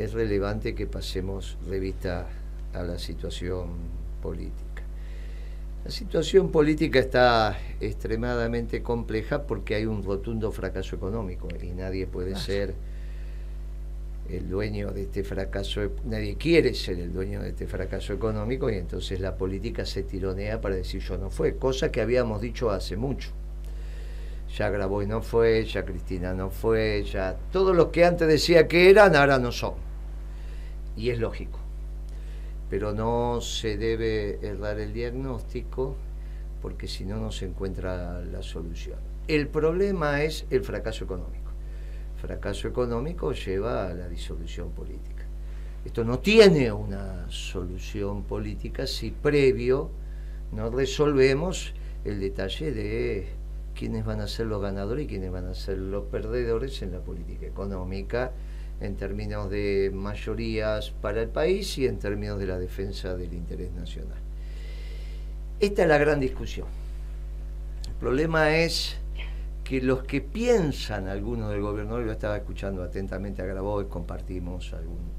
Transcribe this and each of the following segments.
es relevante que pasemos revista a la situación política. La situación política está extremadamente compleja porque hay un rotundo fracaso económico y nadie puede ser el dueño de este fracaso, nadie quiere ser el dueño de este fracaso económico, y entonces la política se tironea para decir yo no fue, cosa que habíamos dicho hace mucho. Ya Grabois no fue, ya Cristina no fue, ya todos los que antes decía que eran, ahora no son. Y es lógico. Pero no se debe errar el diagnóstico, porque si no, no se encuentra la solución. El problema es el fracaso económico. El fracaso económico lleva a la disolución política. Esto no tiene una solución política si previo no resolvemos el detalle de quiénes van a ser los ganadores y quiénes van a ser los perdedores en la política económica, en términos de mayorías para el país y en términos de la defensa del interés nacional. Esta es la gran discusión. El problema es que los que piensan, algunos del gobierno, yo estaba escuchando atentamente a Grabois, compartimos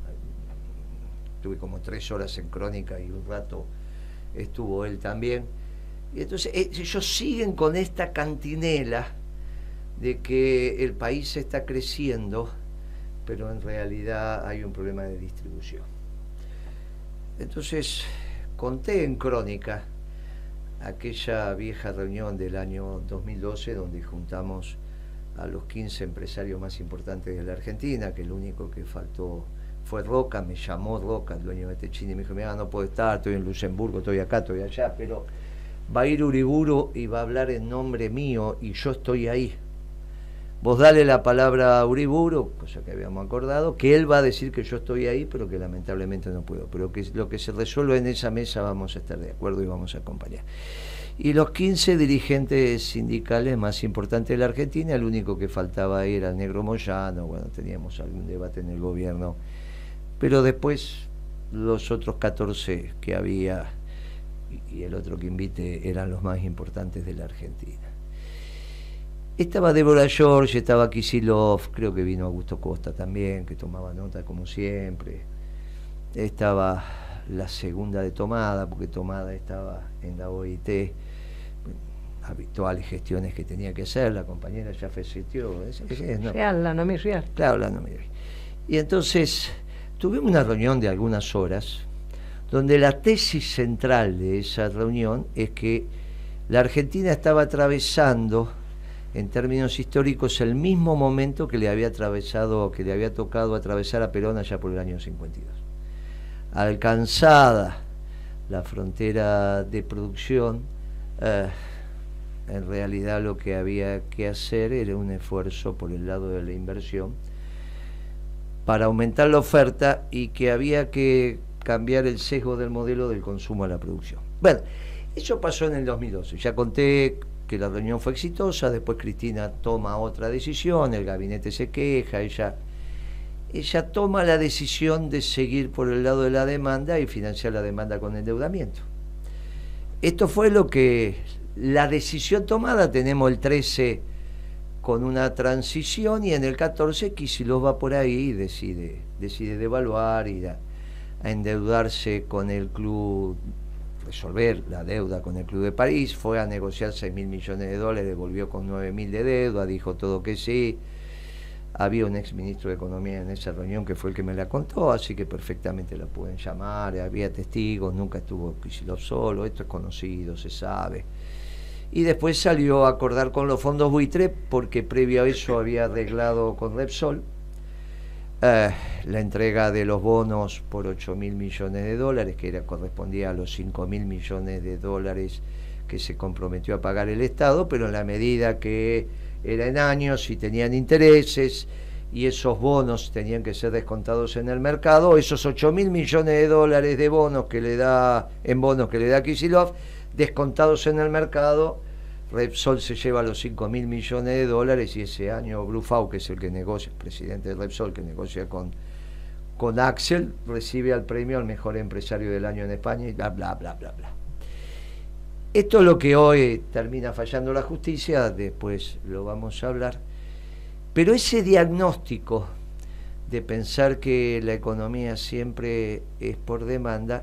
tuve como 3 horas en Crónica y un rato estuvo él también, y entonces ellos siguen con esta cantinela de que el país está creciendo, pero en realidad hay un problema de distribución. Entonces conté en Crónica aquella vieja reunión del año 2012 donde juntamos a los 15 empresarios más importantes de la Argentina, que el único que faltó fue Roca. Me llamó Roca, el dueño de Techini, y me dijo, mira, no puedo estar, estoy en Luxemburgo, estoy acá, estoy allá, pero va a ir Uriburu y va a hablar en nombre mío y yo estoy ahí. Vos dale la palabra a Uriburu, cosa que habíamos acordado, que él va a decir que yo estoy ahí, pero que lamentablemente no puedo. Pero que lo que se resuelva en esa mesa vamos a estar de acuerdo y vamos a acompañar. Y los 15 dirigentes sindicales más importantes de la Argentina, el único que faltaba ahí era el Negro Moyano. Bueno, teníamos algún debate en el gobierno, pero después los otros 14 que había y el otro que invite eran los más importantes de la Argentina. Estaba Débora George, estaba Kicillof, creo que vino Augusto Costa también, que tomaba nota como siempre. Estaba la segunda de Tomada, porque Tomada estaba en la OIT, habituales gestiones que tenía que hacer, la compañera ya falleció. Real, la Noemí Real. Claro, la Noemí Real. Y entonces tuvimos una reunión de algunas horas, donde la tesis central de esa reunión es que la Argentina estaba atravesando, en términos históricos, el mismo momento que le había tocado atravesar a Perón allá por el año 52. Alcanzada la frontera de producción, en realidad lo que había que hacer era un esfuerzo por el lado de la inversión para aumentar la oferta, y que había que cambiar el sesgo del modelo del consumo a la producción. Bueno, eso pasó en el 2012. Ya conté que la reunión fue exitosa, después Cristina toma otra decisión, el gabinete se queja, ella toma la decisión de seguir por el lado de la demanda y financiar la demanda con endeudamiento. Esto fue la decisión tomada. Tenemos el 13 con una transición, y en el 14 Kicillof va por ahí y decide devaluar, ir a endeudarse con el club, resolver la deuda con el Club de París, fue a negociar 6.000 millones de dólares, volvió con 9.000 de deuda, dijo todo que sí. Había un exministro de Economía en esa reunión que fue el que me la contó, así que perfectamente la pueden llamar, había testigos, nunca estuvo Kicillof solo, esto es conocido, se sabe. Y después salió a acordar con los fondos buitre, porque previo a eso había arreglado con Repsol la entrega de los bonos por 8.000 millones de dólares, que correspondía a los 5.000 millones de dólares que se comprometió a pagar el Estado, pero en la medida que era en años y tenían intereses, y esos bonos tenían que ser descontados en el mercado, esos 8.000 millones de dólares de bonos que le da Kicillof, descontados en el mercado, Repsol se lleva los 5.000 millones de dólares, y ese año Brufau, que es el que negocia, el presidente de Repsol, que negocia con Axel, recibe el premio al mejor empresario del año en España, y bla, bla, bla, bla, bla. Esto es lo que hoy termina fallando la justicia, después lo vamos a hablar. Pero ese diagnóstico de pensar que la economía siempre es por demanda,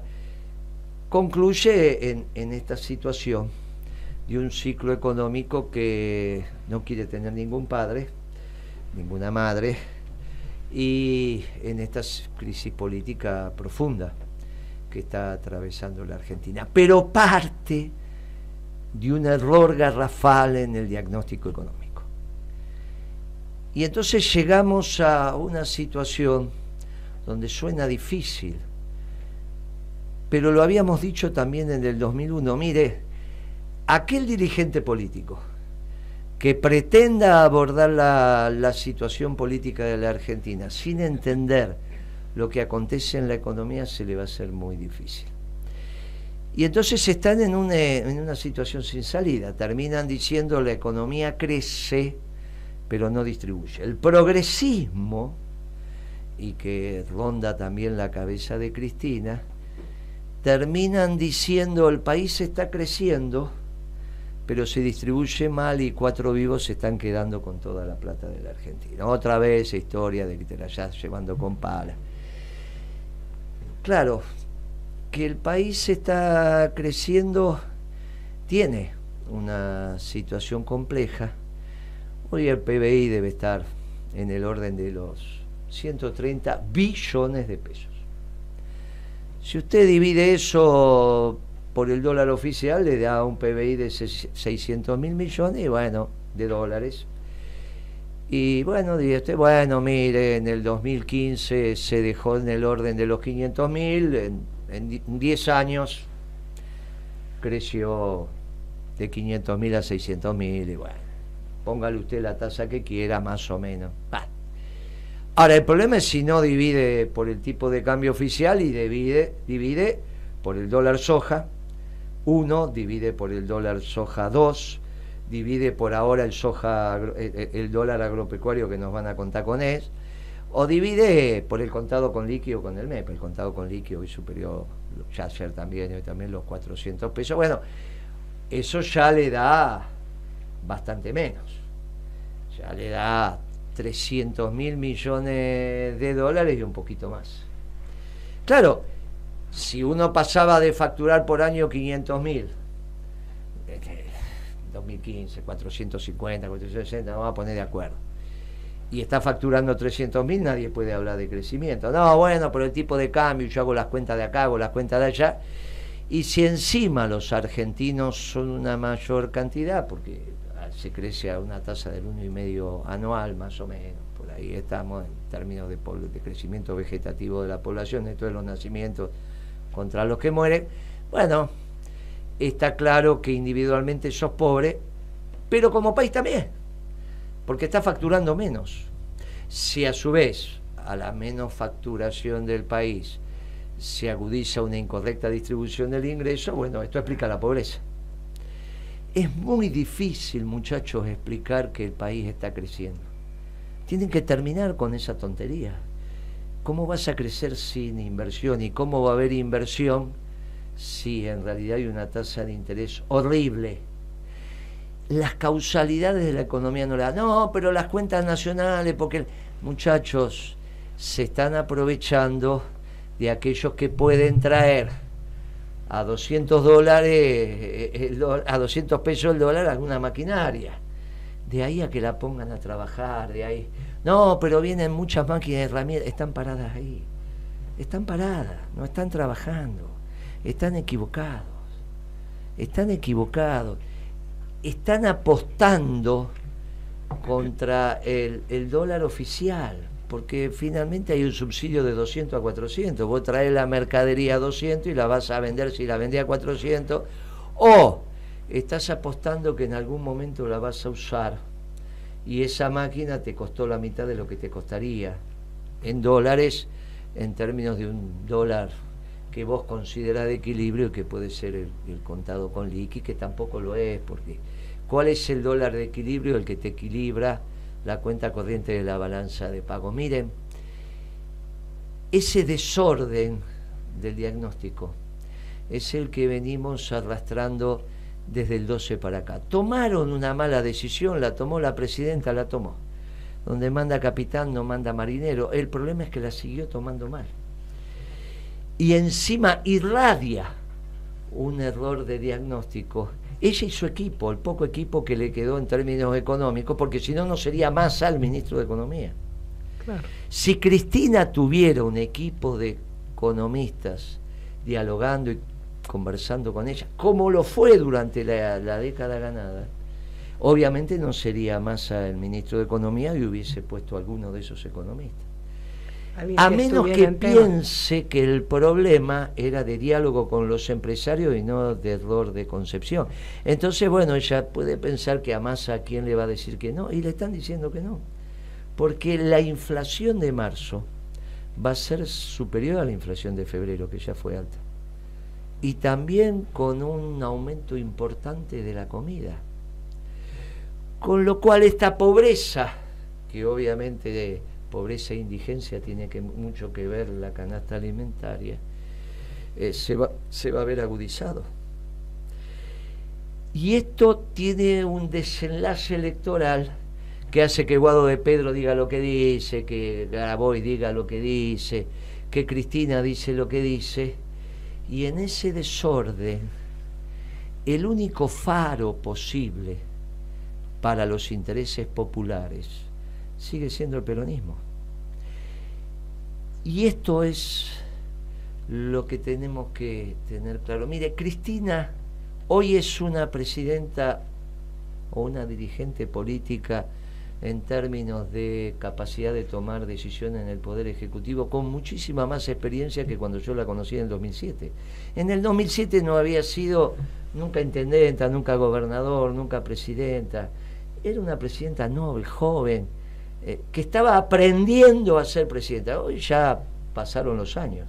concluye en esta situación de un ciclo económico que no quiere tener ningún padre, ninguna madre, y en esta crisis política profunda que está atravesando la Argentina, pero parte de un error garrafal en el diagnóstico económico. Y entonces llegamos a una situación donde suena difícil, pero lo habíamos dicho también en el 2001, mire, aquel dirigente político que pretenda abordar la situación política de la Argentina sin entender lo que acontece en la economía, se le va a hacer muy difícil. Y entonces están en una situación sin salida. Terminan diciendo la economía crece, pero no distribuye. El progresismo, y que ronda también la cabeza de Cristina, terminan diciendo el país está creciendo, pero se distribuye mal y 4 vivos se están quedando con toda la plata de la Argentina. Otra vez historia de que te la estás llevando con pala. Claro, que el país está creciendo tiene una situación compleja. Hoy el PBI debe estar en el orden de los 130 billones de pesos. Si usted divide eso por el dólar oficial, le da un PBI de 600 mil millones y bueno, de dólares. Y bueno, dice usted, bueno, mire, en el 2015 se dejó en el orden de los 500 mil, en 10 años creció de 500 mil a 600 mil y bueno, póngale usted la tasa que quiera, más o menos. Bah. Ahora, el problema es si no divide por el tipo de cambio oficial y divide por el dólar soja 1, divide por el dólar soja 2, divide por ahora el dólar agropecuario que nos van a contar con él, o divide por el contado con líquido con el MEP. El contado con líquido hoy superior, ya ayer también, hoy también los 400 pesos. Bueno, eso ya le da bastante menos, ya le da 300 mil millones de dólares y un poquito más. Claro, si uno pasaba de facturar por año 500 mil, 2015, 450, 460, nos vamos a poner de acuerdo, y está facturando 300 mil, nadie puede hablar de crecimiento. No, bueno, por el tipo de cambio, yo hago las cuentas de acá, hago las cuentas de allá, y si encima los argentinos son una mayor cantidad, porque se crece a una tasa del 1,5 anual, más o menos, por ahí estamos en términos de crecimiento vegetativo de la población, esto de los nacimientos contra los que mueren, bueno, está claro que individualmente sos pobre, pero como país también, porque está facturando menos. Si a su vez, a la menos facturación del país, se agudiza una incorrecta distribución del ingreso, bueno, esto explica la pobreza. Es muy difícil, muchachos, explicar que el país está creciendo. Tienen que terminar con esa tontería. ¿Cómo vas a crecer sin inversión? ¿Y cómo va a haber inversión si en realidad hay una tasa de interés horrible? Las causalidades de la economía no la dan. No, pero las cuentas nacionales, porque muchachos, se están aprovechando de aquellos que pueden traer a 200 dólares, a 200 pesos el dólar alguna maquinaria. De ahí a que la pongan a trabajar, de ahí. No, pero vienen muchas máquinas de herramientas, están paradas ahí. Están paradas, no están trabajando. Están equivocados. Están equivocados. Están apostando contra el dólar oficial, porque finalmente hay un subsidio de 200 a 400. Vos traes la mercadería a 200 y la vas a vender si la vendés a 400, o estás apostando que en algún momento la vas a usar y esa máquina te costó la mitad de lo que te costaría en dólares, en términos de un dólar que vos considerás de equilibrio, que puede ser el contado con liqui, que tampoco lo es, porque ¿cuál es el dólar de equilibrio? El que te equilibra la cuenta corriente de la balanza de pago. Miren, ese desorden del diagnóstico es el que venimos arrastrando desde el 12 para acá. Tomaron una mala decisión, la tomó la presidenta, la tomó. donde manda capitán no manda marinero. El problema es que la siguió tomando mal. Y encima irradia un error de diagnóstico. Ella y su equipo, el poco equipo que le quedó en términos económicos, porque si no, no sería Massa el ministro de Economía. Claro. Si Cristina tuviera un equipo de economistas dialogando y conversando con ella, como lo fue durante la década ganada, obviamente no sería Massa el ministro de Economía y hubiese puesto a alguno de esos economistas. A menos que piense que el problema era de diálogo con los empresarios y no de error de concepción. Entonces, bueno, ella puede pensar que a Massa, ¿quién le va a decir que no? Y le están diciendo que no. Porque la inflación de marzo va a ser superior a la inflación de febrero, que ya fue alta. Y también con un aumento importante de la comida. Con lo cual esta pobreza, que obviamente de pobreza e indigencia tiene mucho que ver la canasta alimentaria, se va a ver agudizado. Y esto tiene un desenlace electoral que hace que Guado de Pedro diga lo que dice, que Grabois diga lo que dice, que Cristina dice lo que dice, y en ese desorden el único faro posible para los intereses populares sigue siendo el peronismo. Y esto es lo que tenemos que tener claro. Mire, Cristina hoy es una presidenta o una dirigente política en términos de capacidad de tomar decisiones en el Poder Ejecutivo con muchísima más experiencia que cuando yo la conocí en el 2007. En el 2007 no había sido nunca intendenta, nunca gobernador, nunca presidenta. Era una presidenta noble, joven, que estaba aprendiendo a ser presidenta. Hoy ya pasaron los años.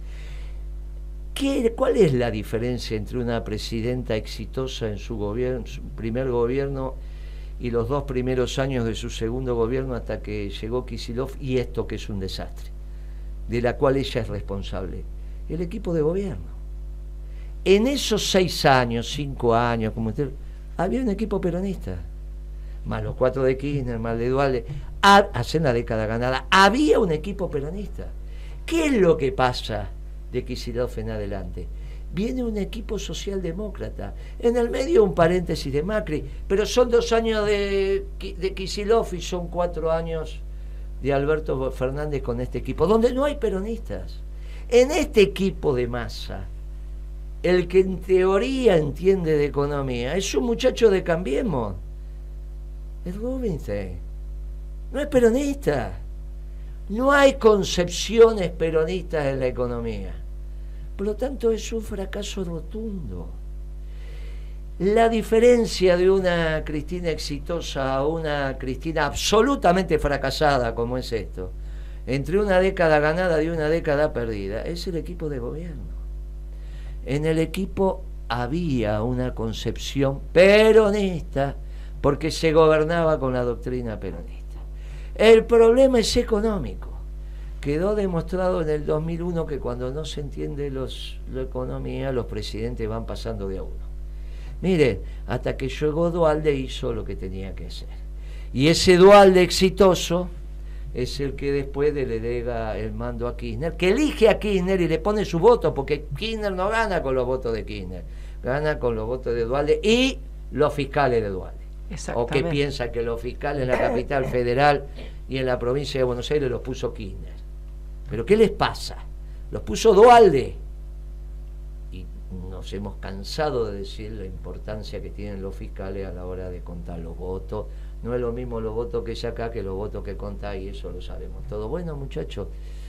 ¿Cuál es la diferencia entre una presidenta exitosa en su gobierno, su primer gobierno, y los 2 primeros años de su segundo gobierno hasta que llegó Kicillof y esto que es un desastre, de la cual ella es responsable? El equipo de gobierno. En esos 6 años, 5 años, como usted, había un equipo peronista, más los 4 de Kirchner, más de Duhalde, hace la década ganada, había un equipo peronista. ¿Qué es lo que pasa de Kicillof en adelante? Viene un equipo socialdemócrata, en el medio un paréntesis de Macri, pero son 2 años de Kicillof y son 4 años de Alberto Fernández con este equipo, donde no hay peronistas. En este equipo de Massa, el que en teoría entiende de economía es un muchacho de Cambiemos, es Rubinstein, no es peronista. No hay concepciones peronistas en la economía. Por lo tanto, es un fracaso rotundo. La diferencia de una Cristina exitosa a una Cristina absolutamente fracasada, como es esto, entre una década ganada y una década perdida, es el equipo de gobierno. En el equipo había una concepción peronista porque se gobernaba con la doctrina peronista. El problema es económico. Quedó demostrado en el 2001 que cuando no se entiende la economía, los presidentes van pasando de a uno. Miren, hasta que llegó Duhalde hizo lo que tenía que hacer. Y ese Duhalde exitoso es el que después le delega el mando a Kirchner, que elige a Kirchner y le pone su voto, porque Kirchner no gana con los votos de Kirchner, gana con los votos de Duhalde y los fiscales de Duhalde. ¿O qué piensa que los fiscales en la capital federal y en la provincia de Buenos Aires los puso Kirchner? ¿Pero qué les pasa? Los puso Duhalde. Y nos hemos cansado de decir la importancia que tienen los fiscales a la hora de contar los votos. No es lo mismo los votos que acá que los votos que contá, y eso lo sabemos todo. Bueno, muchachos,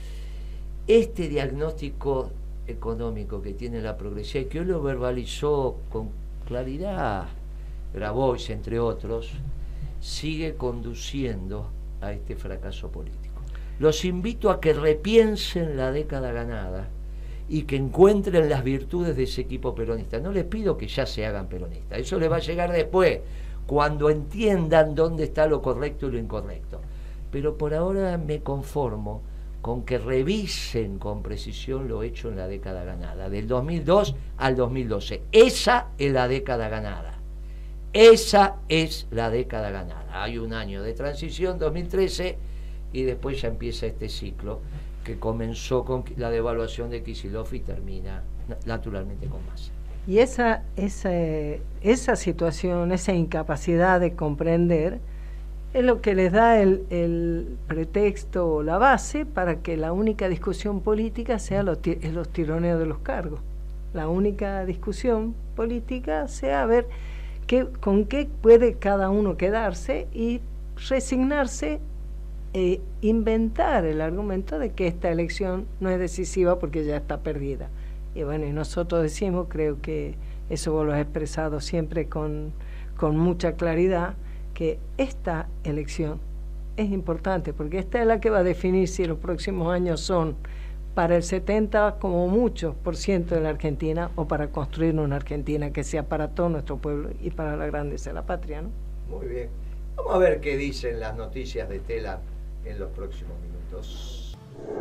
este diagnóstico económico que tiene la progresividad, que hoy lo verbalizó con claridad Grabois, entre otros, sigue conduciendo a este fracaso político. Los invito a que repiensen la década ganada y que encuentren las virtudes de ese equipo peronista. No les pido que ya se hagan peronistas, eso les va a llegar después, cuando entiendan dónde está lo correcto y lo incorrecto. Pero por ahora me conformo con que revisen con precisión lo hecho en la década ganada, del 2002 al 2012. Esa es la década ganada. Esa es la década ganada. Hay un año de transición, 2013, y después ya empieza este ciclo que comenzó con la devaluación de Kicillof y termina naturalmente con Massa. Y esa situación, esa incapacidad de comprender, es lo que les da el pretexto o la base para que la única discusión política sea los tironeos de los cargos. La única discusión política sea a ver con qué puede cada uno quedarse y resignarse e inventar el argumento de que esta elección no es decisiva porque ya está perdida. Y bueno, y nosotros decimos, creo que eso vos lo has expresado siempre con mucha claridad, que esta elección es importante, porque esta es la que va a definir si los próximos años son para el 70 como mucho % de la Argentina, o para construir una Argentina que sea para todo nuestro pueblo y para la grandeza de la patria, ¿no? Muy bien. Vamos a ver qué dicen las noticias de Tela en los próximos minutos.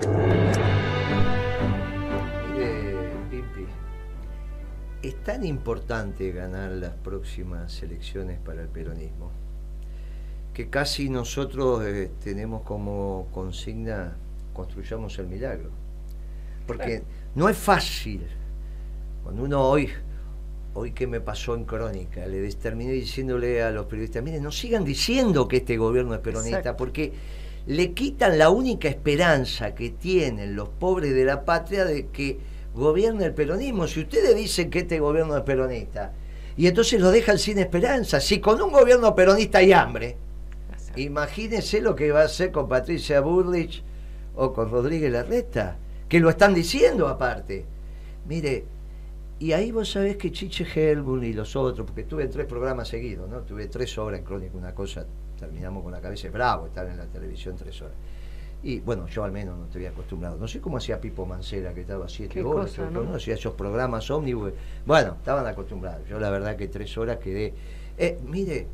Mire, Pimpi, es tan importante ganar las próximas elecciones para el peronismo que casi nosotros tenemos como consigna: construyamos el milagro. Porque no es fácil. Cuando uno hoy que me pasó en Crónica, terminé diciéndole a los periodistas: miren, no sigan diciendo que este gobierno es peronista. Exacto. Porque le quitan la única esperanza que tienen los pobres de la patria de que gobierne el peronismo. Si ustedes dicen que este gobierno es peronista, y entonces lo dejan sin esperanza. Si con un gobierno peronista hay hambre, imagínense lo que va a hacer con Patricia Bullrich o con Rodríguez Larreta, que lo están diciendo aparte. Mire, y ahí vos sabés que Chiche Helbun y los otros, porque tuve 3 programas seguidos, ¿no? Tuve 3 horas en Crónica, una cosa, terminamos con la cabeza, es bravo estar en la televisión 3 horas. Y bueno, yo al menos no estoy acostumbrado. No sé cómo hacía Pipo Mancera, que estaba 7 horas, cosa, ¿no? Hacía esos programas ómnibus. Bueno, estaban acostumbrados. Yo la verdad que 3 horas quedé. Mire,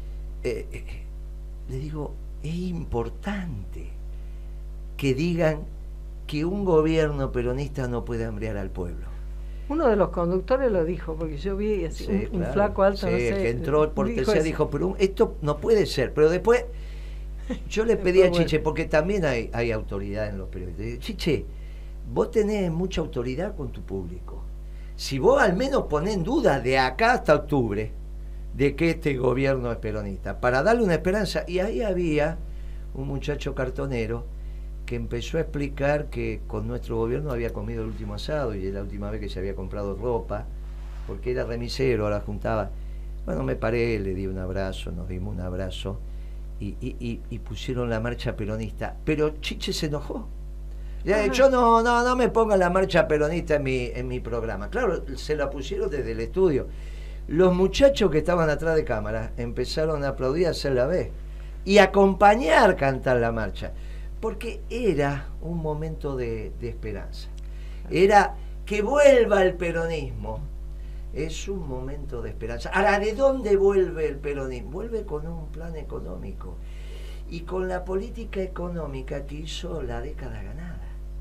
le digo, es importante que digan que un gobierno peronista no puede hambrear al pueblo. Uno de los conductores lo dijo, porque yo vi así, sí, un flaco alto, sí, no sé, que entró por tercera, dijo, pero esto no puede ser. Pero después yo le pedí a Chiche, porque también hay autoridad en los periodistas. Digo, Chiche, vos tenés mucha autoridad con tu público. Si vos al menos ponés en duda de acá hasta octubre de que este gobierno es peronista, para darle una esperanza. Y ahí había un muchacho cartonero que empezó a explicar que con nuestro gobierno había comido el último asado y es la última vez que se había comprado ropa, porque era remisero, ahora juntaba. Bueno, me paré, le di un abrazo, nos dimos un abrazo y pusieron la marcha peronista, pero Chiche se enojó. Yo no me ponga la marcha peronista en mi programa. Claro, se la pusieron desde el estudio. Los muchachos que estaban atrás de cámara empezaron a aplaudir, a hacer la vez y acompañar cantar la marcha, porque era un momento de esperanza. Era que vuelva el peronismo. Es un momento de esperanza. Ahora, ¿de dónde vuelve el peronismo? Vuelve con un plan económico y con la política económica que hizo la década ganada.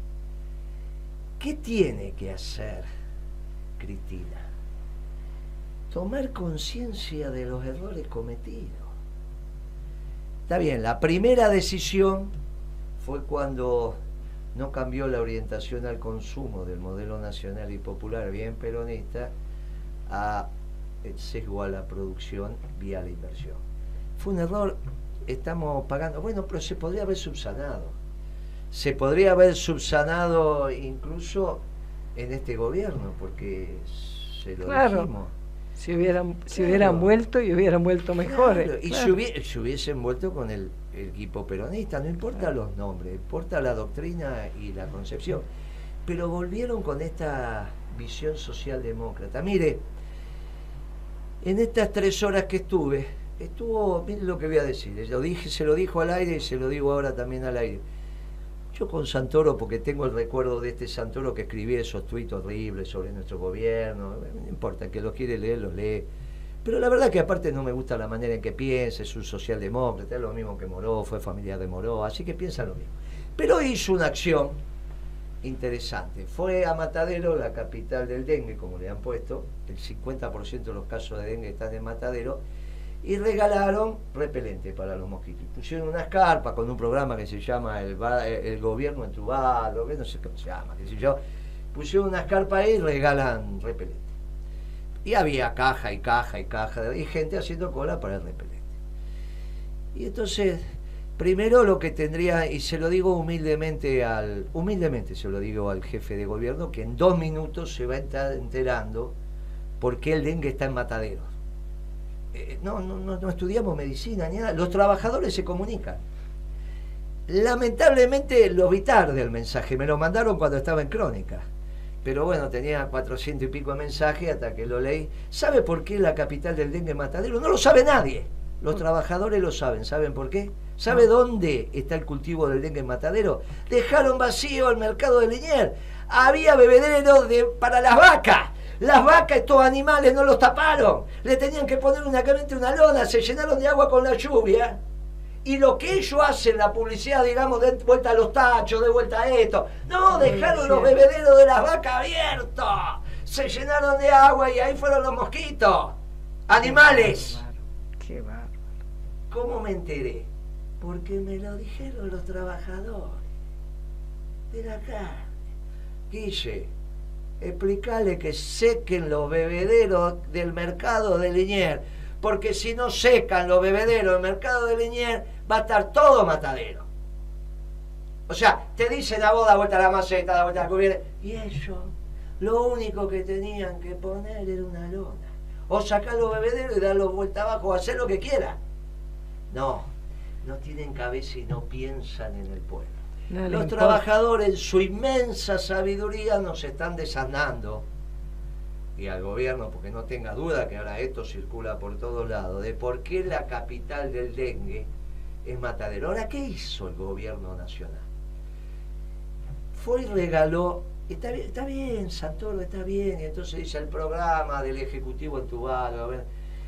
¿Qué tiene que hacer Cristina? Tomar conciencia de los errores cometidos. Está bien, la primera decisión fue cuando no cambió la orientación al consumo del modelo nacional y popular bien peronista a el sesgo a la producción vía la inversión. Fue un error, estamos pagando, bueno, pero se podría haber subsanado. Se podría haber subsanado incluso en este gobierno, porque se lo dijimos. Si hubieran vuelto y hubieran vuelto mejores. Claro, y se hubiesen vuelto con el equipo peronista, no importa los nombres, importa la doctrina y la concepción. Pero volvieron con esta visión socialdemócrata. Mire, en estas 3 horas que estuvo, miren lo que voy a decir, se lo dijo al aire y se lo digo ahora también al aire. Yo con Santoro, porque tengo el recuerdo de este Santoro que escribía esos tuits horribles sobre nuestro gobierno, no importa, el que los quiere leer, los lee. Pero la verdad que aparte no me gusta la manera en que piensa, es un socialdemócrata, es lo mismo que Moró, fue familiar de Moró, así que piensa lo mismo. Pero hizo una acción interesante. Fue a Matadero, la capital del dengue, como le han puesto, el 50% de los casos de dengue están en Matadero, y regalaron repelente para los mosquitos. Pusieron unas carpas con un programa que se llama el gobierno en tu barrio, que no sé cómo se llama, qué sé yo. Pusieron unas carpas ahí y regalan repelente. Y había caja y caja y caja, y gente haciendo cola para el repelente. Y entonces, primero lo que tendría, y se lo digo humildemente se lo digo al jefe de gobierno, que en 2 minutos se va a estar enterando por qué el dengue está en Mataderos. No estudiamos medicina ni nada, los trabajadores se comunican. Lamentablemente lo vi tarde el mensaje, me lo mandaron cuando estaba en Crónica. Pero bueno, tenía 400 y pico de mensajes hasta que lo leí. ¿Sabe por qué la capital del dengue es Matadero? No lo sabe nadie. Los trabajadores lo saben. ¿Saben por qué? ¿Sabe dónde está el cultivo del dengue en Matadero? Dejaron vacío el mercado de Liniers. Había bebederos para las vacas. Las vacas, estos animales, no los taparon. Le tenían que poner únicamente una lona. Se llenaron de agua con la lluvia. Y lo que ellos hacen, la publicidad, digamos, de vuelta a los tachos, de vuelta a esto. No, dejaron los bebederos de las vacas abiertos. Se llenaron de agua y ahí fueron los mosquitos. Animales. Qué bárbaro. ¿Cómo me enteré? Porque me lo dijeron los trabajadores de la carne. Guille, explícale que sequen los bebederos del mercado de Liniers. Porque si no secan los bebederos del mercado de Liniers, va a estar todo Matadero. O sea, te dicen a vos, da vuelta a la maceta, da vuelta a la cubierta, y ellos, lo único que tenían que poner era una lona. O sacar los bebederos y darlos vuelta abajo, o hacer lo que quieran. No tienen cabeza y no piensan en el pueblo. Los trabajadores, en su inmensa sabiduría, nos están desanando. Y al gobierno, porque no tenga duda que ahora esto circula por todos lados, de por qué la capital del dengue es Matadero. Ahora, ¿qué hizo el gobierno nacional? Fue y regaló, está bien, Santoro, está bien, y entonces dice el programa del Ejecutivo en tu barrio. A ver.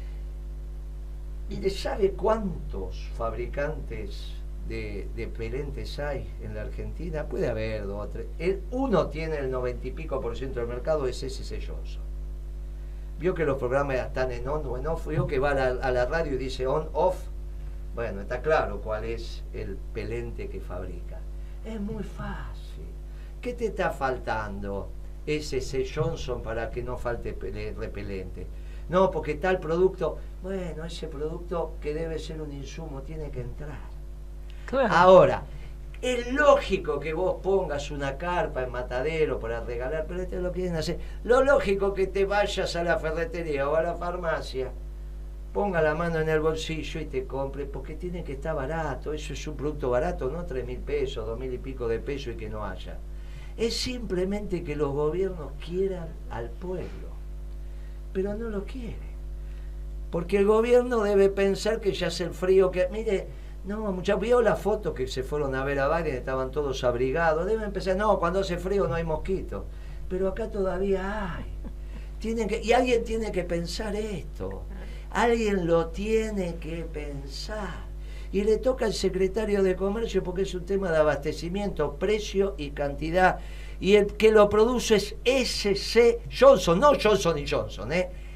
Mire, ¿sabe cuántos fabricantes de pelentes hay en la Argentina? Puede haber 2 o 3. Uno tiene el 90 y pico % del mercado, es SC Johnson. Vio que los programas están en on o en off, vio que va a la radio y dice on, off. Bueno, está claro cuál es el pelente que fabrica. Es muy fácil. ¿Qué te está faltando SC Johnson para que no falte repelente? No, porque tal producto, bueno, ese producto que debe ser un insumo tiene que entrar. Claro. Ahora, es lógico que vos pongas una carpa en Matadero para regalar, pero esto lo quieren hacer. Lo lógico que te vayas a la ferretería o a la farmacia, ponga la mano en el bolsillo y te compre, porque tiene que estar barato. Eso es un producto barato, no 3.000 pesos, 2.000 y pico de pesos y que no haya. Es simplemente que los gobiernos quieran al pueblo, pero no lo quieren. Porque el gobierno debe pensar que ya hace el frío, que mire, no, muchachos, vio las fotos que se fueron a ver a Biden, estaban todos abrigados. Deben empezar, no, cuando hace frío no hay mosquitos. Pero acá todavía hay. Y alguien tiene que pensar esto. Alguien lo tiene que pensar. Y le toca al secretario de Comercio porque es un tema de abastecimiento, precio y cantidad. Y el que lo produce es SC Johnson, no Johnson & Johnson,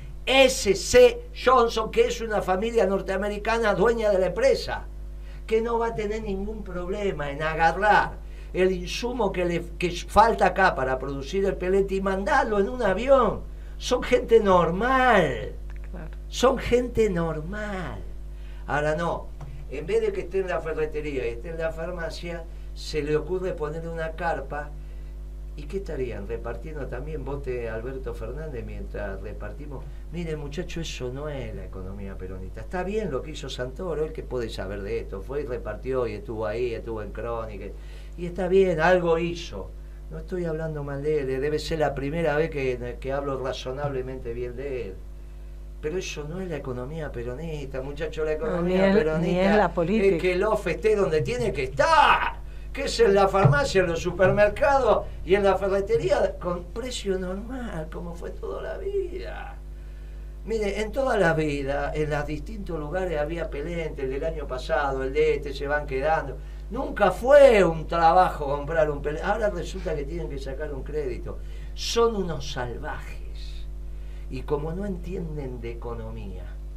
SC Johnson, que es una familia norteamericana dueña de la empresa, que no va a tener ningún problema en agarrar el insumo que falta acá para producir el pelete y mandarlo en un avión. Son gente normal. Claro. Son gente normal. Ahora no, en vez de que esté en la ferretería y esté en la farmacia, se le ocurre poner una carpa. ¿Y qué estarían? Repartiendo también bote Alberto Fernández mientras repartimos. Miren, muchachos, eso no es la economía peronista. Está bien lo que hizo Santoro, él que puede saber de esto. Fue y repartió y estuvo ahí, estuvo en Crónica. Y está bien, algo hizo. No estoy hablando mal de él, debe ser la primera vez que hablo razonablemente bien de él. Pero eso no es la economía peronista, muchachos. La economía peronista ni es la política. Es que el OF esté donde tiene que estar. Que es en la farmacia, en los supermercados y en la ferretería con precio normal, como fue toda la vida. Mire, en toda la vida, en los distintos lugares había pelentes, el del año pasado, el de este, se van quedando. Nunca fue un trabajo comprar un pelente. Ahora resulta que tienen que sacar un crédito. Son unos salvajes. Y como no entienden de economía,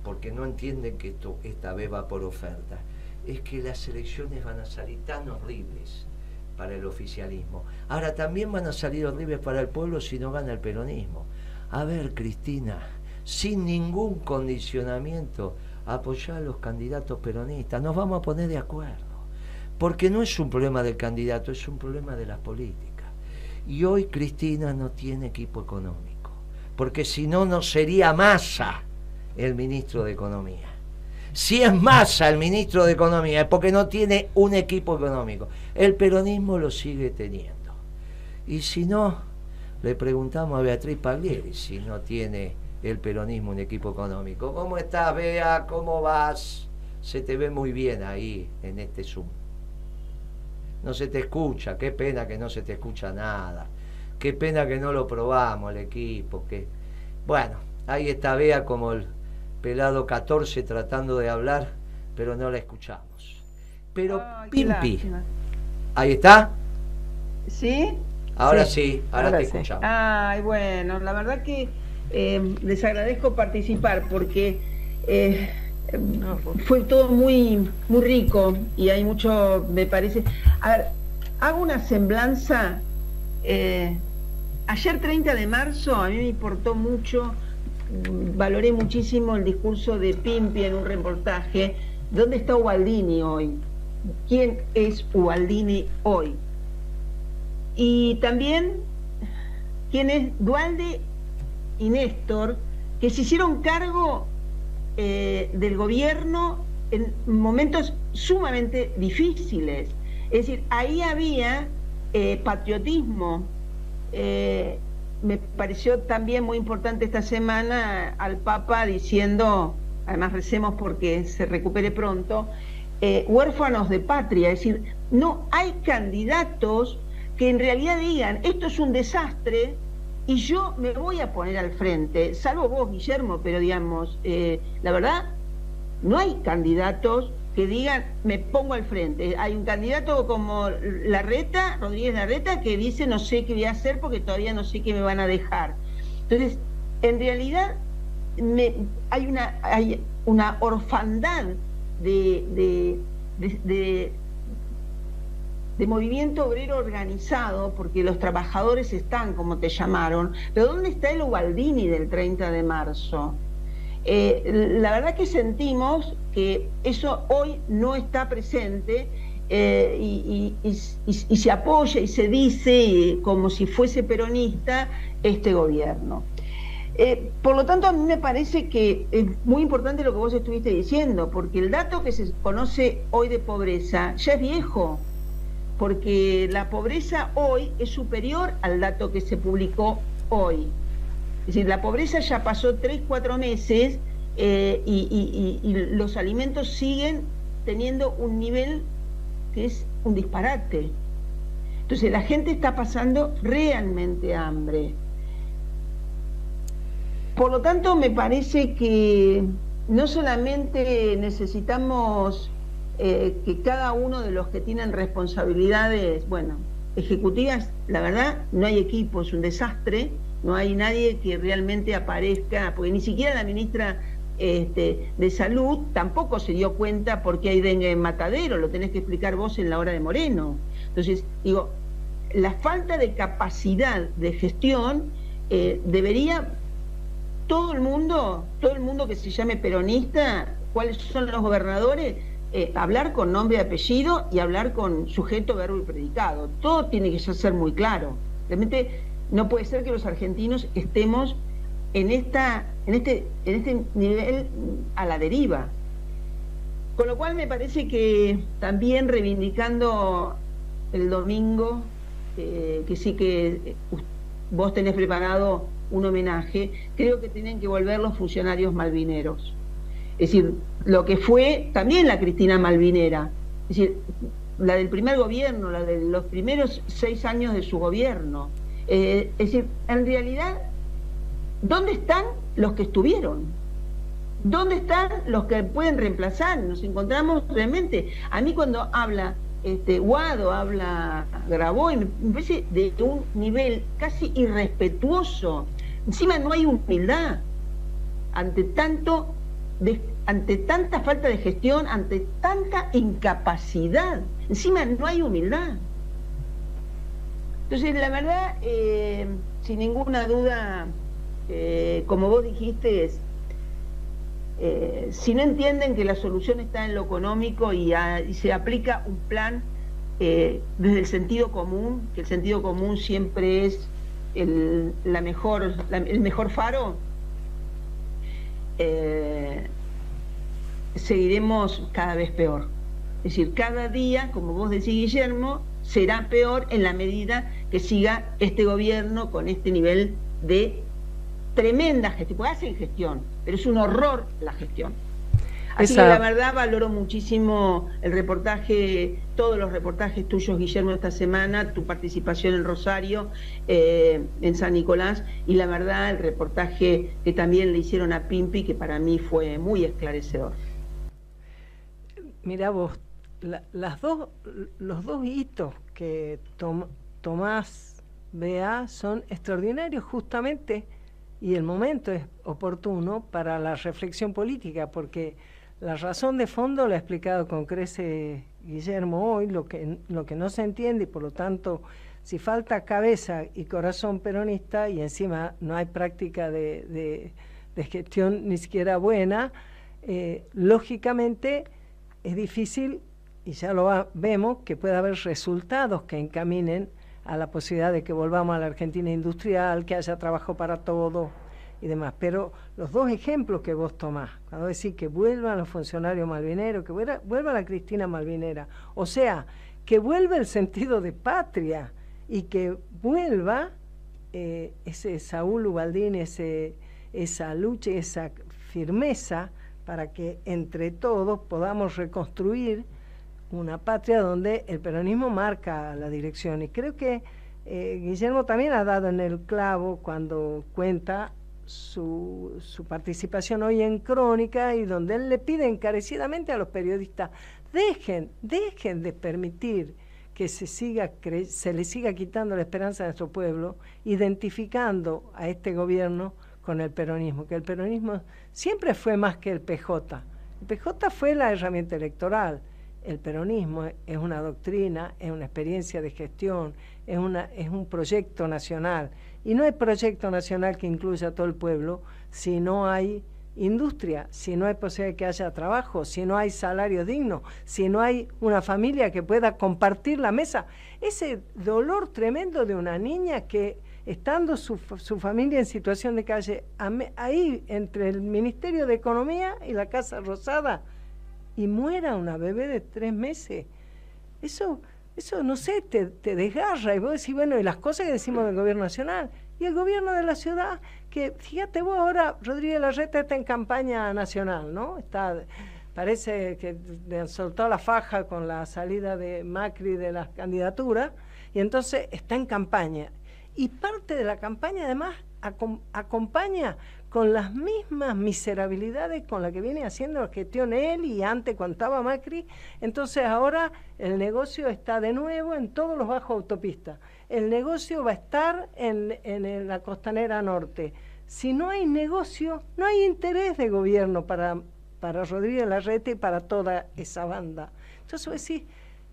porque no entienden que esta vez va por oferta, es que las elecciones van a salir tan horribles para el oficialismo. Ahora también van a salir horribles para el pueblo si no gana el peronismo. A ver, Cristina, sin ningún condicionamiento, apoyar a los candidatos peronistas, nos vamos a poner de acuerdo, porque no es un problema del candidato, es un problema de las políticas. Y hoy Cristina no tiene equipo económico, porque si no, no sería Massa el ministro de Economía. Si es Massa el ministro de Economía, es porque no tiene un equipo económico. El peronismo lo sigue teniendo. Y si no, le preguntamos a Beatriz Paglieri si no tiene el peronismo un equipo económico. ¿Cómo estás, Bea? ¿Cómo vas? Se te ve muy bien ahí en este Zoom. No se te escucha, qué pena que no se te escucha nada. Qué pena que no lo probamos el equipo. Bueno, ahí está Bea como el pelado 14 tratando de hablar, pero no la escuchamos. Pero Pimpi, ¿ahí está? ¿Sí? Ahora sí, ahora te escuchamos. Ay, bueno, la verdad que les agradezco participar porque fue todo muy, muy rico y hay mucho, me parece. A ver, hago una semblanza. Ayer 30 de marzo a mí me importó mucho, valoré muchísimo el discurso de Pimpi en un reportaje. ¿Dónde está Ubaldini hoy? ¿Quién es Ubaldini hoy? Y también quién es Duhalde y Néstor, que se hicieron cargo del gobierno en momentos sumamente difíciles. Es decir, ahí había patriotismo. Me pareció también muy importante esta semana al Papa diciendo, además recemos porque se recupere pronto, huérfanos de patria. Es decir, no hay candidatos que en realidad digan, esto es un desastre y yo me voy a poner al frente, salvo vos, Guillermo, pero digamos, la verdad, no hay candidatos que digan, me pongo al frente. Hay un candidato como Larreta, Rodríguez Larreta, que dice, no sé qué voy a hacer porque todavía no sé qué me van a dejar. Entonces, en realidad, hay una orfandad de movimiento obrero organizado, porque los trabajadores están, como te llamaron, pero ¿dónde está el Ubaldini del 30 de marzo? La verdad que sentimos que eso hoy no está presente y se apoya y se dice como si fuese peronista este gobierno. Por lo tanto, a mí me parece que es muy importante lo que vos estuviste diciendo, porque el dato que se conoce hoy de pobreza ya es viejo, porque la pobreza hoy es superior al dato que se publicó hoy. Es decir, la pobreza ya pasó 3-4 meses y los alimentos siguen teniendo un nivel que es un disparate. Entonces la gente está pasando realmente hambre. Por lo tanto, me parece que no solamente necesitamos que cada uno de los que tienen responsabilidades, bueno, ejecutivas, la verdad, no hay equipo, es un desastre, no hay nadie que realmente aparezca, porque ni siquiera la ministra de Salud tampoco se dio cuenta por qué hay dengue en Matadero, lo tenés que explicar vos en la hora de Moreno. Entonces, digo, la falta de capacidad de gestión debería todo el mundo que se llame peronista, cuáles son los gobernadores, hablar con nombre y apellido y hablar con sujeto, verbo y predicado. Todo tiene que ya ser muy claro. Realmente no puede ser que los argentinos estemos en este nivel a la deriva. Con lo cual me parece que también reivindicando el domingo, que sí que vos tenés preparado un homenaje, creo que tienen que volver los funcionarios malvineros. Es decir, lo que fue también la Cristina Malvinera, es decir, la del primer gobierno, la de los primeros 6 años de su gobierno. Es decir, en realidad, ¿dónde están los que estuvieron? ¿Dónde están los que pueden reemplazar? Nos encontramos realmente, a mí cuando habla Guado, habla Graboy, me parece de un nivel casi irrespetuoso. Encima no hay humildad ante tanto ante tanta falta de gestión, ante tanta incapacidad. Encima no hay humildad. Entonces, la verdad, sin ninguna duda, como vos dijiste, si no entienden que la solución está en lo económico y se aplica un plan desde el sentido común, que el sentido común siempre es el mejor faro, seguiremos cada vez peor. Es decir, cada día, como vos decís, Guillermo, será peor en la medida que siga este gobierno con este nivel de tremenda gestión. Porque hacen gestión, pero es un horror la gestión. Así que la verdad valoro muchísimo el reportaje, todos los reportajes tuyos, Guillermo, esta semana, tu participación en Rosario, en San Nicolás, y la verdad el reportaje que también le hicieron a Pimpi, que para mí fue muy esclarecedor. Mirá vos, los dos hitos que Tomás vea son extraordinarios justamente, y el momento es oportuno para la reflexión política, porque la razón de fondo la ha explicado con creces Guillermo hoy, lo que no se entiende, y por lo tanto, si falta cabeza y corazón peronista, y encima no hay práctica de gestión ni siquiera buena, lógicamente es difícil, y ya lo vemos, que pueda haber resultados que encaminen a la posibilidad de que volvamos a la Argentina industrial, que haya trabajo para todos y demás. Pero los dos ejemplos que vos tomás, cuando decís que vuelvan los funcionarios malvineros, que vuelva la Cristina Malvinera, o sea, que vuelva el sentido de patria y que vuelva ese Saúl Ubaldín, esa lucha y esa firmeza para que entre todos podamos reconstruir una patria donde el peronismo marca la dirección. Y creo que Guillermo también ha dado en el clavo cuando cuenta su participación hoy en Crónica, y donde él le pide encarecidamente a los periodistas, dejen de permitir que se le siga quitando la esperanza a nuestro pueblo, identificando a este gobierno con el peronismo, que el peronismo siempre fue más que el PJ. El PJ fue la herramienta electoral. El peronismo es una doctrina, es una experiencia de gestión, es un proyecto nacional. Y no hay proyecto nacional que incluya a todo el pueblo si no hay industria, si no hay posibilidad de que haya trabajo, si no hay salario digno, si no hay una familia que pueda compartir la mesa. Ese dolor tremendo de una niña que, estando su familia en situación de calle, ahí entre el Ministerio de Economía y la Casa Rosada, y muera una bebé de 3 meses, eso no sé, te desgarra, y vos decís, bueno, y las cosas que decimos del gobierno nacional, y el gobierno de la ciudad, que fíjate vos ahora, Rodríguez Larreta está en campaña nacional, ¿no? Parece que le han soltado la faja con la salida de Macri de las candidaturas, y entonces está en campaña, y parte de la campaña además acompaña con las mismas miserabilidades con las que viene haciendo la gestión él y antes cuando estaba Macri. Entonces ahora el negocio está de nuevo en todos los bajos autopistas. El negocio va a estar en la costanera norte. Si no hay negocio, no hay interés de gobierno para Rodríguez Larreta y para toda esa banda. Entonces vos decís,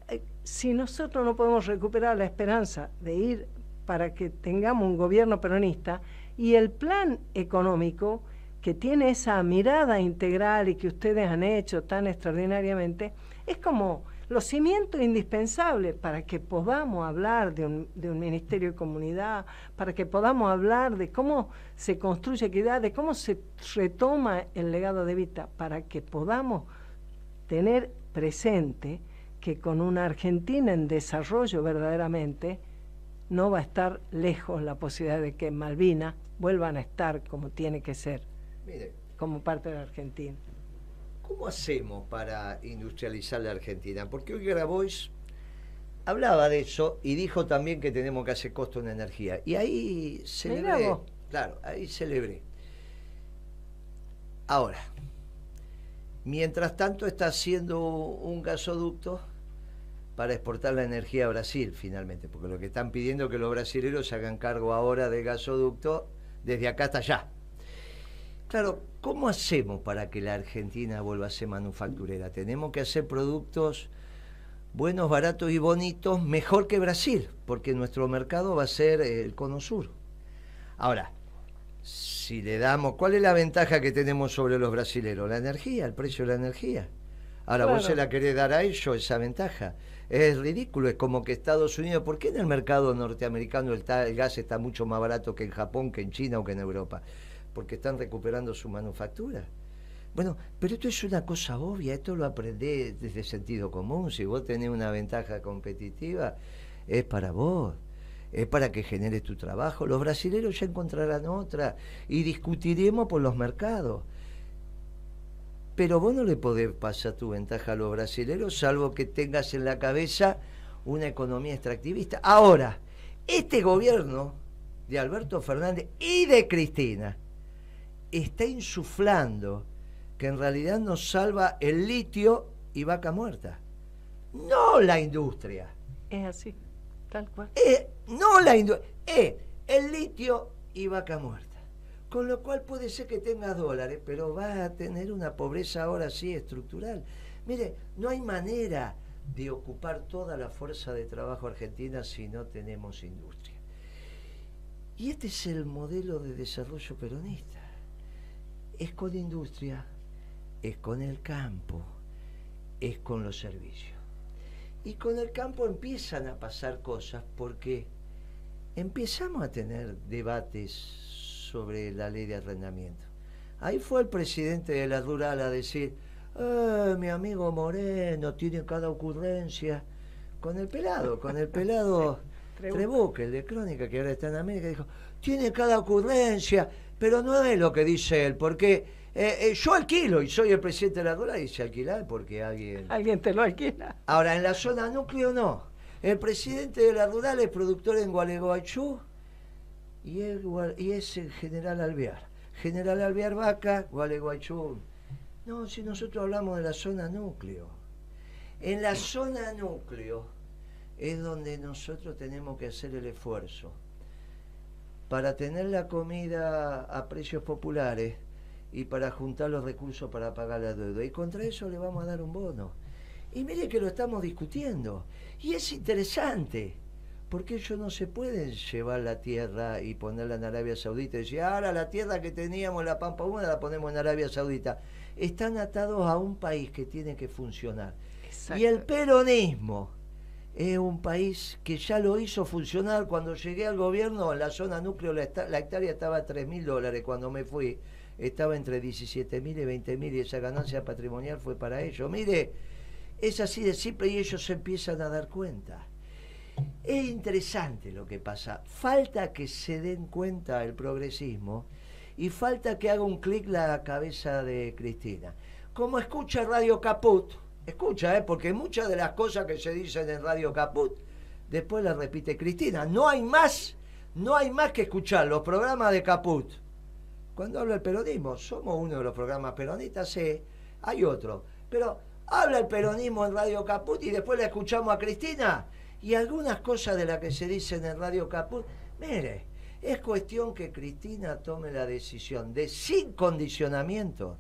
si nosotros no podemos recuperar la esperanza de ir para que tengamos un gobierno peronista, y el plan económico que tiene esa mirada integral y que ustedes han hecho tan extraordinariamente, es como los cimientos indispensables para que podamos hablar de un ministerio de comunidad, para que podamos hablar de cómo se construye equidad, de cómo se retoma el legado de Evita, para que podamos tener presente que con una Argentina en desarrollo verdaderamente, no va a estar lejos la posibilidad de que Malvinas vuelvan a estar como tiene que ser. Mire, como parte de la Argentina. ¿Cómo hacemos para industrializar la Argentina? Porque hoy Grabois hablaba de eso y dijo también que tenemos que hacer costo en energía. Y ahí celebré. Claro, ahí celebré. Ahora, mientras tanto está haciendo un gasoducto para exportar la energía a Brasil, finalmente, porque lo que están pidiendo es que los brasileños se hagan cargo ahora del gasoducto desde acá hasta allá. Claro, ¿cómo hacemos para que la Argentina vuelva a ser manufacturera? Tenemos que hacer productos buenos, baratos y bonitos, mejor que Brasil, porque nuestro mercado va a ser el Cono Sur. Ahora, si le damos, ¿cuál es la ventaja que tenemos sobre los brasileros? La energía, el precio de la energía. Ahora, claro. vos se la querés dar a ellos esa ventaja. Es ridículo, es como que Estados Unidos, ¿por qué en el mercado norteamericano el gas está mucho más barato que en Japón, que en China o que en Europa? Porque están recuperando su manufactura. Bueno, pero esto es una cosa obvia, esto lo aprendés desde sentido común. Si vos tenés una ventaja competitiva, es para vos, es para que generes tu trabajo. Los brasileros ya encontrarán otra y discutiremos por los mercados. Pero vos no le podés pasar tu ventaja a los brasileros, salvo que tengas en la cabeza una economía extractivista. Ahora, este gobierno de Alberto Fernández y de Cristina está insuflando que en realidad nos salva el litio y vaca muerta, no la industria. Es así, tal cual. No la industria, el litio y vaca muerta. Con lo cual puede ser que tengas dólares, pero vas a tener una pobreza ahora sí estructural. Mire, no hay manera de ocupar toda la fuerza de trabajo argentina si no tenemos industria. Y este es el modelo de desarrollo peronista. Es con industria, es con el campo, es con los servicios. Y con el campo empiezan a pasar cosas porque empezamos a tener debates sobre la ley de arrendamiento. Ahí fue el presidente de la Rural a decir, mi amigo Moreno tiene cada ocurrencia. Con el pelado Trebuque, el de Crónica, que ahora está en América, dijo, tiene cada ocurrencia, pero no es lo que dice él, porque yo alquilo y soy el presidente de la Rural y se alquila porque alguien te lo alquila. Ahora, en la zona núcleo no. El presidente de la Rural es productor en Gualeguaychú y es el General Alvear. General Alvear Vaca, Gualeguaychú. No, si nosotros hablamos de la zona núcleo. En la zona núcleo es donde nosotros tenemos que hacer el esfuerzo para tener la comida a precios populares y para juntar los recursos para pagar la deuda. Y contra eso le vamos a dar un bono. Y mire que lo estamos discutiendo. Y es interesante, porque ellos no se pueden llevar la tierra y ponerla en Arabia Saudita y decir, ahora la tierra que teníamos en la Pampa Húmeda la ponemos en Arabia Saudita. Están atados a un país que tiene que funcionar. Exacto. Y el peronismo es un país que ya lo hizo funcionar. Cuando llegué al gobierno, en la zona núcleo la hectárea estaba a $3.000. Cuando me fui, estaba entre 17.000 y 20.000 y esa ganancia patrimonial fue para ellos. Mire, es así de simple y ellos se empiezan a dar cuenta. Es interesante lo que pasa. Falta que se den cuenta el progresismo y falta que haga un clic la cabeza de Cristina. Como escucha Radio Caput, escucha, porque muchas de las cosas que se dicen en Radio Caput después las repite Cristina. No hay más que escuchar los programas de Caput. Cuando habla el peronismo, somos uno de los programas peronistas, sí, hay otro, pero habla el peronismo en Radio Caput y después la escuchamos a Cristina y algunas cosas de las que se dicen en Radio Caput, mire, es cuestión que Cristina tome la decisión de sin condicionamiento,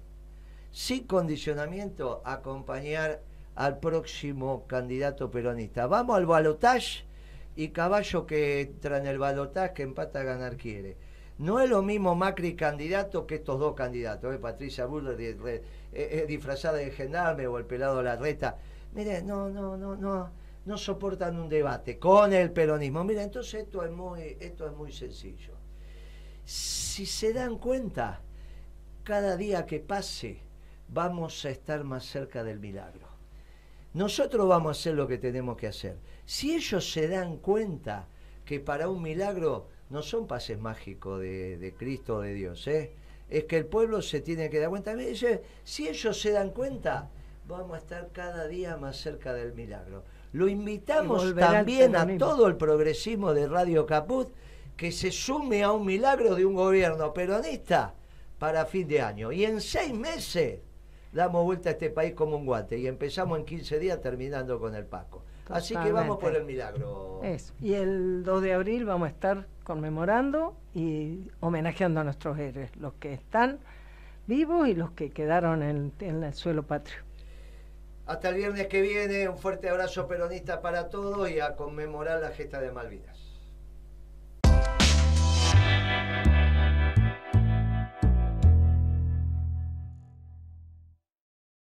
acompañar al próximo candidato peronista. Vamos al balotaje y caballo que entra en el balotaje que empata a ganar quiere. No es lo mismo Macri candidato que estos dos candidatos, Patricia Bullrich disfrazada de gendarme o el pelado Larreta. Mire, no soportan un debate con el peronismo. Mire, entonces esto es muy sencillo. Si se dan cuenta, cada día que pase vamos a estar más cerca del milagro. Nosotros vamos a hacer lo que tenemos que hacer. Si ellos se dan cuenta que para un milagro no son pases mágicos de Cristo o de Dios, es que el pueblo se tiene que dar cuenta. Si ellos se dan cuenta, vamos a estar cada día más cerca del milagro. Lo invitamos también a todo el progresismo de Radio Caput que se sume a un milagro de un gobierno peronista para fin de año. Y en 6 meses damos vuelta a este país como un guante y empezamos en 15 días terminando con el Paco. Totalmente. Así que vamos por el milagro. Eso. Y el 2 de abril vamos a estar conmemorando y homenajeando a nuestros héroes, los que están vivos y los que quedaron en el suelo patrio. Hasta el viernes que viene, un fuerte abrazo peronista para todos y a conmemorar la gesta de Malvinas.